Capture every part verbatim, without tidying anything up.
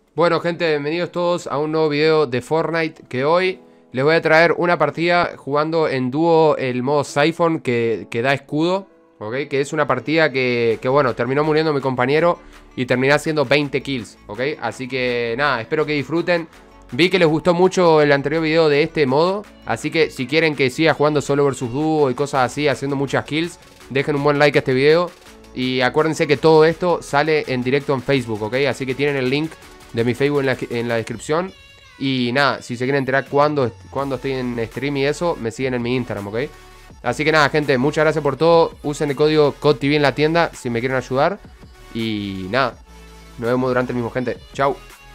Bueno, gente, bienvenidos todos a un nuevo video de Fortnite. Que hoy les voy a traer una partida jugando en dúo el modo Siphon que, que da escudo, ¿ok? Que es una partida que, que, bueno, terminó muriendo mi compañero y terminé haciendo veinte kills, ¿ok? Así que nada, espero que disfruten. Vi que les gustó mucho el anterior video de este modo, así que si quieren que siga jugando solo versus dúo y cosas así, haciendo muchas kills, dejen un buen like a este video. Y acuérdense que todo esto sale en directo en Facebook, ¿ok? Así que tienen el link de mi Facebook en la, en la descripción. Y nada, si se quieren enterar cuando, cuando estoy en stream y eso, me siguen en mi Instagram, ¿ok? Así que nada, gente, muchas gracias por todo. Usen el código C O D T V en la tienda si me quieren ayudar. Y nada, nos vemos durante el mismo, gente. Chau.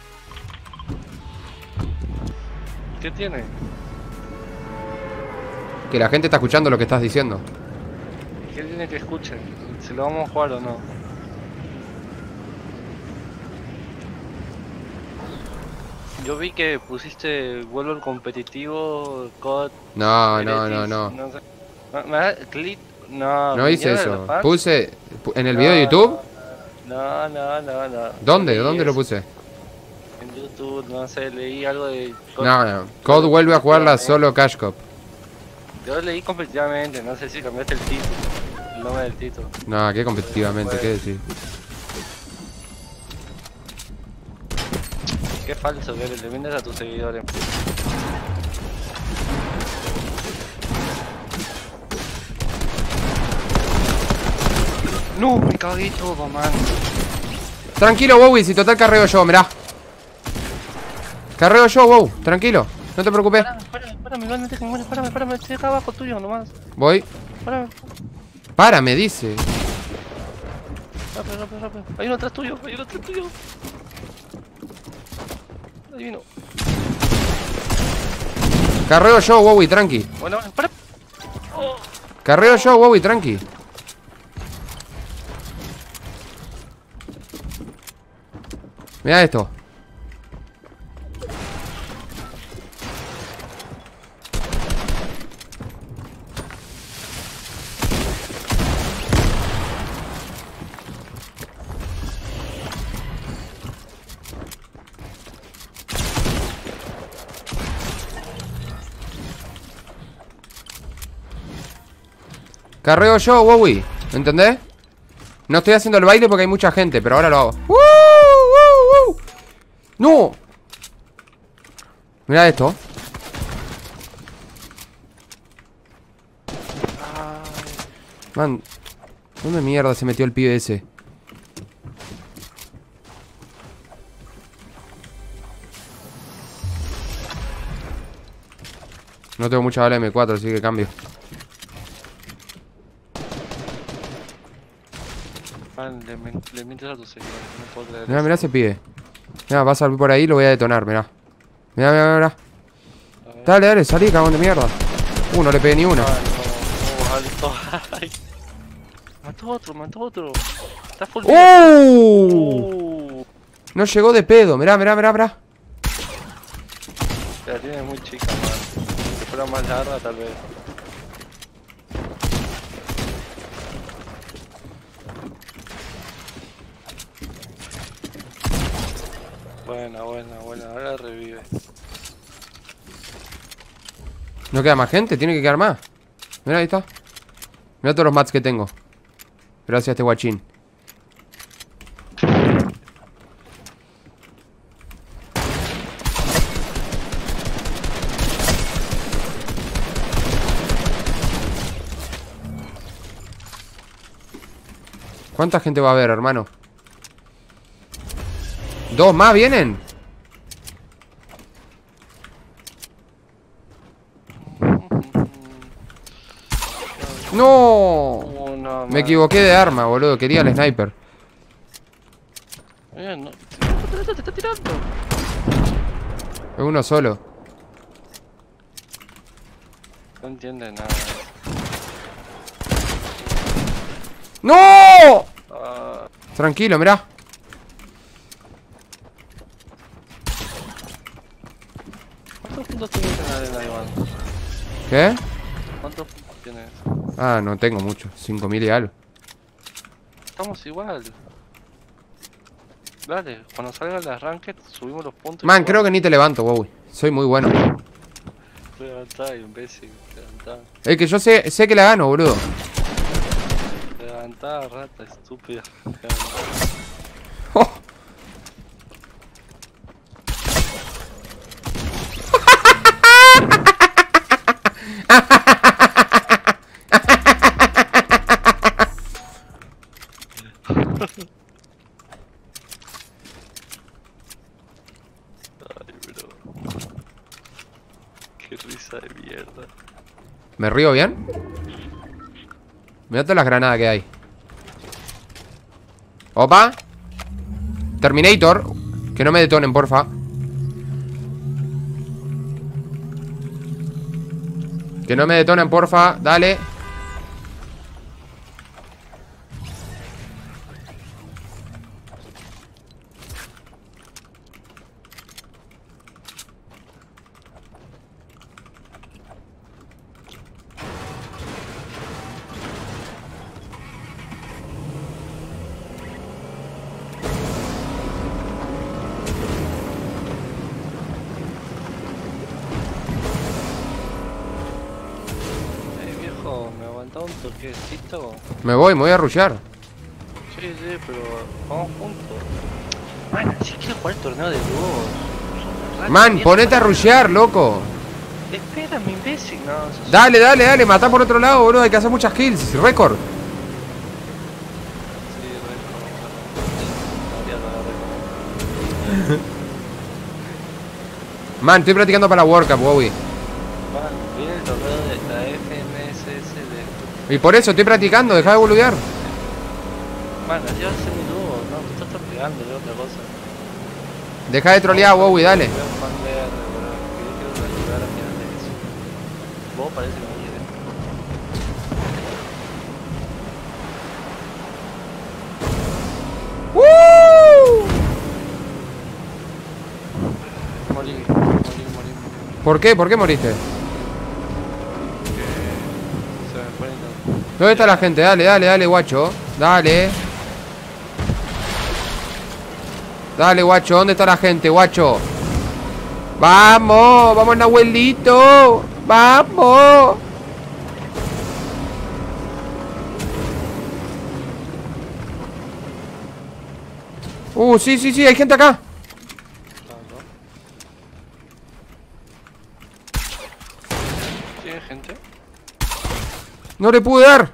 ¿Qué tiene? Que la gente está escuchando lo que estás diciendo. ¿Qué tiene que escuchen? ¿Si lo vamos a jugar o no? Yo vi que pusiste vuelo al competitivo, C O D. No, no, no, no. No sé. ¿Me- me da clip? No, No hice ¿vinieron de eso. los fans? Puse en el No, video de YouTube. No, no, no, no. ¿Dónde? Leí ¿Dónde lo eso puse? En YouTube, no sé, leí algo de C O D. No, no. C O D vuelve a jugarla solo Cash Cop. Yo leí competitivamente, no sé si cambiaste el título, el nombre del título. No, que competitivamente, ¿qué decir? Qué falso, que le vendes a tus seguidores. No, me cagué todo, man. Tranquilo, Wowie, si total carreo yo, mirá. Carreo yo, Wow, tranquilo, no te preocupes. Espérame, espérame, espérame, no te mueres, espérame, espérame, estoy acá abajo tuyo nomás. Voy. Espérame, Para, me dice. rápido, rápido, rápido. Hay uno atrás tuyo, hay uno atrás tuyo. Ahí vino. Carreo yo, Wowie, tranqui. Bueno, espera. Oh. Carreo yo, Wowie, tranqui. Mirá esto. Carreo yo, Wowie, ¿entendés? No estoy haciendo el baile porque hay mucha gente, pero ahora lo hago. ¡Uh, uh, uh! ¡No! Mira esto. Man, ¿dónde mierda se metió el pibe ese? No tengo mucha bala M cuatro, así que cambio. Man, le, men- le mientes a tus seguidores, no puedo creer Mirá, eso. mirá ese pibe. Mirá, va a salir por ahí y lo voy a detonar, mirá. Mirá, mirá, mirá. A ver. Dale, dale, salí, cagón de mierda. Uh, no le pegué ni una. Ay, no, no, alto. Ay. Mató otro, mató otro. Está full vida. ¡Uh! Uh. No llegó de pedo, mirá, mirá, mirá, mirá. La tiene muy chica, man. Si fuera más larga, tal vez. Buena, buena, buena. Ahora revive. No queda más gente, tiene que quedar más. Mirá, ahí está. Mirá todos los mats que tengo. Gracias a este guachín. ¿Cuánta gente va a haber, hermano? ¿Dos más vienen? ¡No! Una, Me equivoqué de arma, boludo. Quería el sniper. Eh, no. Te está, te está tirando. Es uno solo. No entiende nada. ¡No! Ah, Tranquilo, mirá. ¿Cuántos puntos tienes en la arena, Iván? ¿Qué? ¿Cuántos puntos tienes? Ah, no tengo mucho. cinco mil y algo. Estamos igual. Dale, cuando salgan las ranked subimos los puntos. Man, creo que ni te levanto, wow. Soy muy bueno. Levantá, imbécil, levantá. Es que yo sé, sé que la gano, boludo. Levantá, rata, estúpida. Levantá. Oh. Ay, bro. Qué risa de mierda. ¿Me río bien? Mirá todas las granadas que hay. Opa. Terminator. Que no me detonen, porfa. Que no me detonen, porfa. Dale. Me aguantaba un toquecito. Me voy, me voy a rushear. Sí, sí, pero vamos juntos. Man, si quiero jugar el torneo de dúos. Man, ponete a rushear, loco. Espérame, imbécil. No, sos... Dale, dale, dale, matá por otro lado, boludo. Hay que hacer muchas kills. Récord. Sí, récord. Man, estoy practicando para la World Cup, Wowie. Man, viene el torneo de la F M S S de... Y por eso estoy practicando, deja de boludear. Man, así vas a ser mi dúo. No, tú estás pegando de otra cosa. Deja de trolear, Wowie, dale. Voy a jugar verde, bro, que yo quiero ayudar a final de eso. Vos parece que me quieres. ¡Woo! Morí, morí, morí, morí. ¿Por qué? ¿Por qué moriste? Se me pone todo. ¿Dónde está la gente? Dale, dale, dale, guacho. Dale. Dale, guacho. ¿Dónde está la gente, guacho? ¡Vamos! ¡Vamos, abuelito! ¡Vamos! Uh, sí, sí, sí, hay gente acá. ¿Tiene gente? No le pude dar.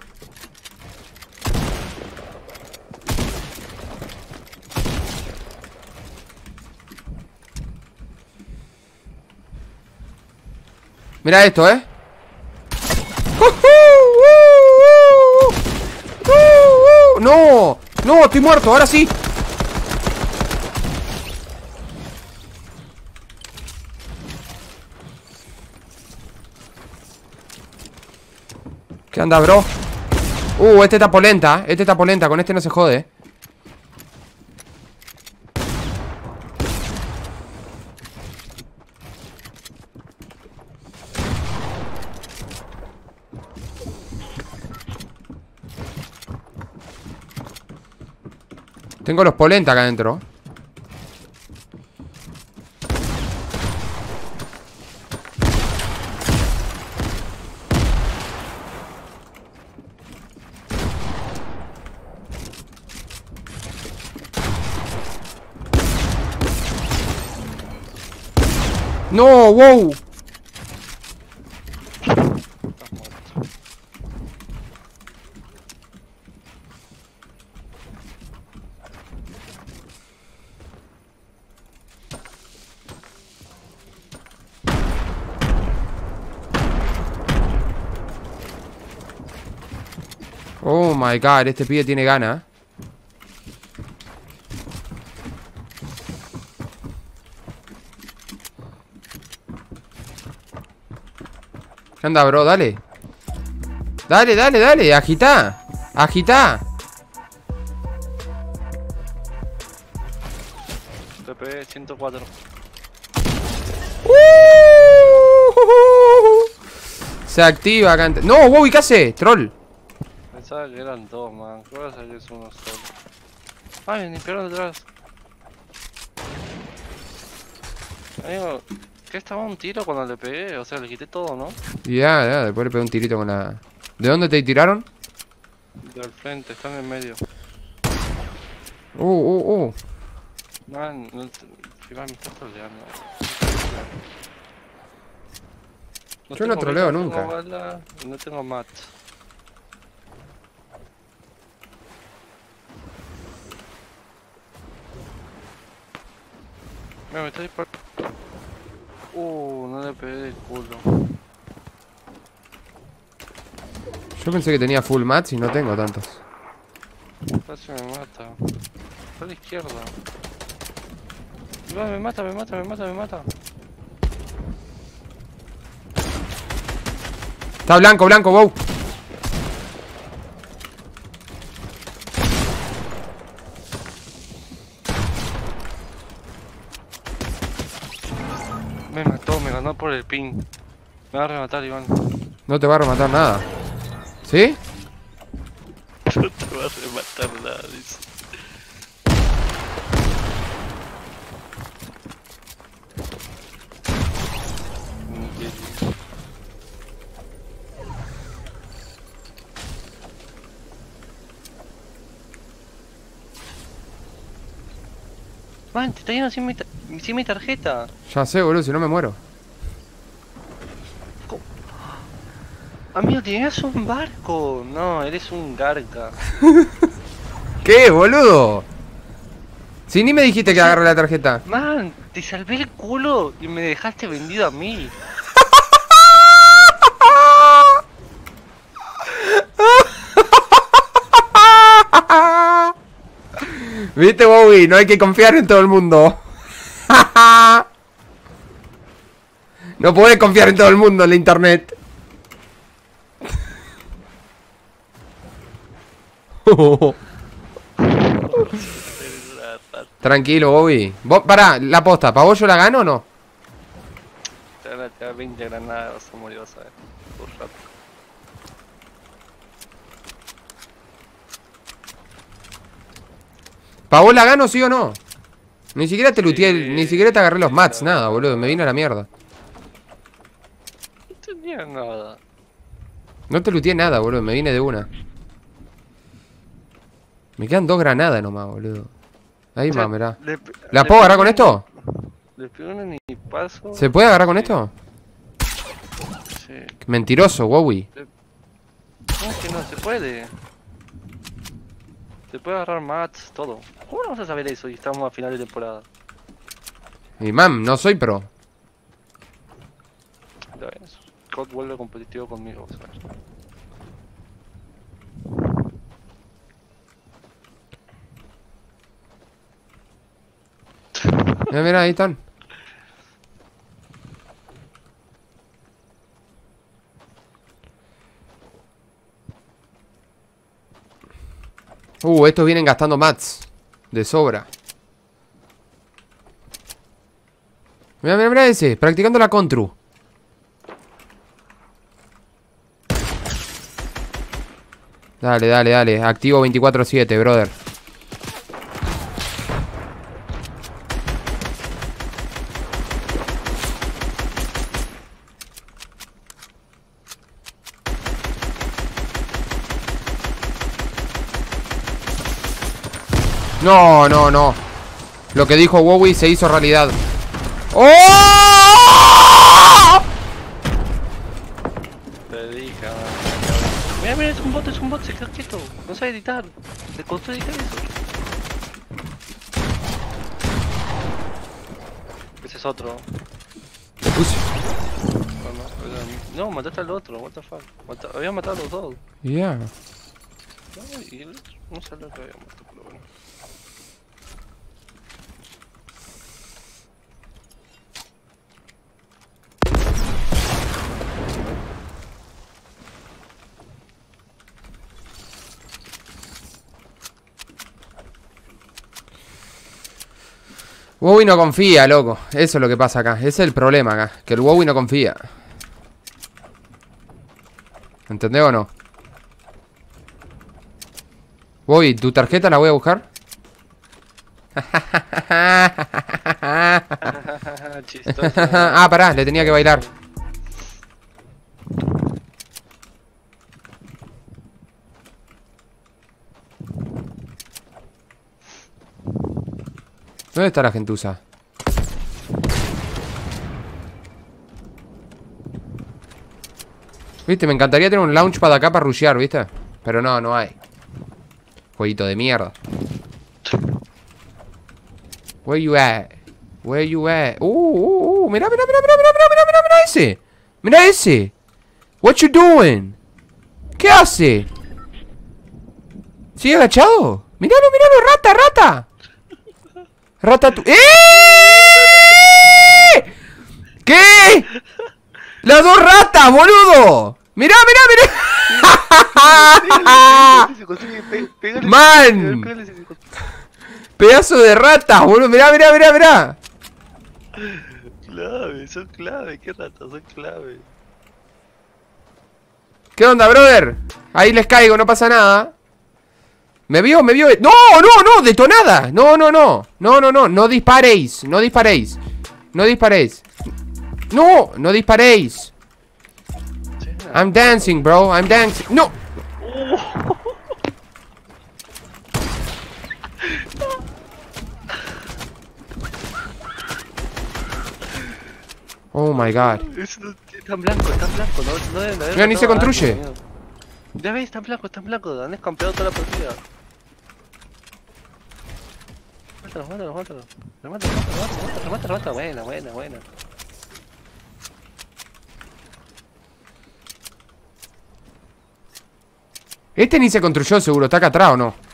Mira esto, ¿eh? No, no, estoy muerto, ahora sí. ¿Qué anda, bro? Uh, este está polenta, este está polenta, con este no se jode. Tengo los polenta acá adentro. No, wow. Estás muerto. Oh my god, este pibe tiene ganas. ¿Qué anda, bro? Dale. Dale, dale, dale. Agita. Agita. T P ciento cuatro. Uh, Se activa acá. No, wow, ¿y qué hace? Troll. Pensaba que eran dos, man. ¿Qué vas a hacer que es uno solo? Ay, me limpiaron detrás. Amigo, ¿qué estaba un tiro cuando le pegué? O sea, le quité todo, ¿no? Ya, ya, después le pegué un tirito con la... ¿De dónde te tiraron? Del frente, está en el medio. Uh, uh, uh. Man, no te... Iván, me estás troleando. No Yo no tengo troleo vida, no nunca. tengo bala, y no tengo mat. Mira, me está disparando. Uh, no le pegué de culo. Yo pensé que tenía full mats y no tengo tantos. Casi me mata. Está a la izquierda. Iván, me mata, me mata, me mata, me mata. Está blanco, blanco, wow. Me mató, me ganó por el ping. Me va a rematar, Iván. No te va a rematar nada. ¿Sí? No te va a rematar nada, dice. Man, te está yendo sin mi, ta- sin mi tarjeta. Ya sé, boludo, si no me muero. Amigo, tenías un barco. No, eres un garga. ¿Qué, boludo? Si ni me dijiste que agarre la tarjeta. Man, te salvé el culo y me dejaste vendido a mí. ¿Viste, Bowie? No hay que confiar en todo el mundo. No podés confiar en todo el mundo en la internet. Tranquilo, Bobby. Vos, pará, la posta, ¿para vos yo la gano o no? Te van a tirar veinte granadas, vas a morir, vas a ver. Por rato. ¿Para vos la gano, sí o no? Ni siquiera te luteé, Sí, ni siquiera te agarré los sí, mats, la nada, verdad. boludo. Me vine a la mierda. No tenía nada. No te luteé nada, boludo. Me vine de una. Me quedan dos granadas nomás, boludo. Ahí O sea, más, mirá. le pe- ¿La le puedo agarrar pego con un- esto? Le pego un paso. ¿Se puede agarrar con esto? Sí. Mentiroso, Wowie. ¿Cómo que no se puede? Se puede agarrar mats, todo. ¿Cómo no vamos a saber eso y estamos a final de temporada? Y mam, no soy pro. Ya ves. C O D vuelve competitivo conmigo, ¿sabes? Mira, mira, ahí están. Uh, estos vienen gastando mats. De sobra. Mira, mira, mira ese. Practicando la contru. Dale, dale, dale. Activo veinticuatro siete, brother. No, no, no. Lo que dijo Wowie se hizo realidad. ¡Oh! Te dije, ah, mira, mira, es un bot, es un bot, se quedó quieto. No sabe editar. Le costó editar eso. Ese es otro. Le puse. No, no, era- no, mataste al otro, what the fuck. Mata- había matado a los dos. Ya. No, y el otro, no sé lo que había matado, pero bueno. Wowie no confía, loco. Eso es lo que pasa acá. Ese es el problema acá. Que el Wowie no confía. ¿Entendés o no? Wowie, ¿tu tarjeta la voy a buscar? chistoso. Ah, pará, le tenía que bailar. ¿Dónde está la gentuza? Viste, me encantaría tener un launchpad acá para rushear, ¿viste? Pero no, no hay. Jueguito de mierda. Where you at? Where you at? Uh, uh, uh, mirá, mirá, mirá, mirá, mirá, mirá, mirá, mirá, mirá ese. Mirá ese. What you doing? ¿Qué hace? ¿Sigue agachado? Míralo, míralo, rata, rata. Rata tu... ¡Eh! ¿Qué? ¡Las dos ratas, boludo! ¡Mirá, mirá, mirá! ¡Man! ¡Pedazo de ratas, boludo! ¡Mirá, mirá, mirá, mirá! Clave, son clave, qué ratas, son clave. ¿Qué onda, brother? Ahí les caigo, no pasa nada. Me vio, me vio. ¡No, no, no! ¡Detonada! No, no, no. No, no, no. No disparéis. No disparéis. No disparéis. No, no disparéis. I'm dancing, bro. I'm dancing. No. Oh my god. Es tan blanco, tan blanco. No, no deben haber. Mira, ni se construye. Algo, ya ves, tan blanco, tan blanco. Han escampeado toda la partida. Mátalo, mátalo, mátalo. Remata, remata, remata, remata, remata. Buena, buena, buena. Este ni se construyó seguro, está acá atrás o no.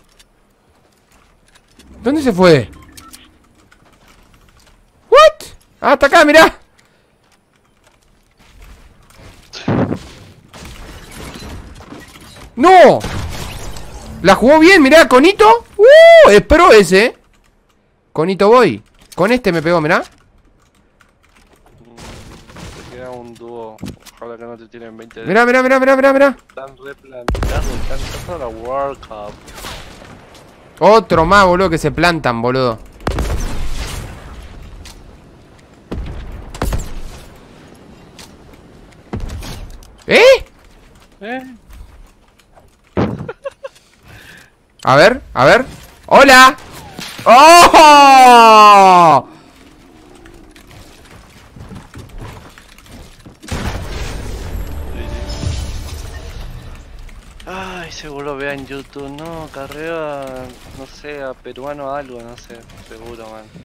¿Dónde se fue? ¿What? Ah, está acá, mirá. ¡No! La jugó bien, mirá, Conito. ¡Uh! Es pro ese. Conito voy. Con este me pegó, mirá. Te queda un dúo. Ojalá que no te tienen veinte. Mirá, mirá, mirá, mirá, mirá, mirá. Están replantados, están toda la World Cup. Otro más, boludo, que se plantan, boludo. ¿Eh? ¿Eh? A ver, a ver. ¡Hola! ¡Oh! Ay, seguro vea en YouTube, no, carrera, no sé, a peruano algo, no sé, seguro, man.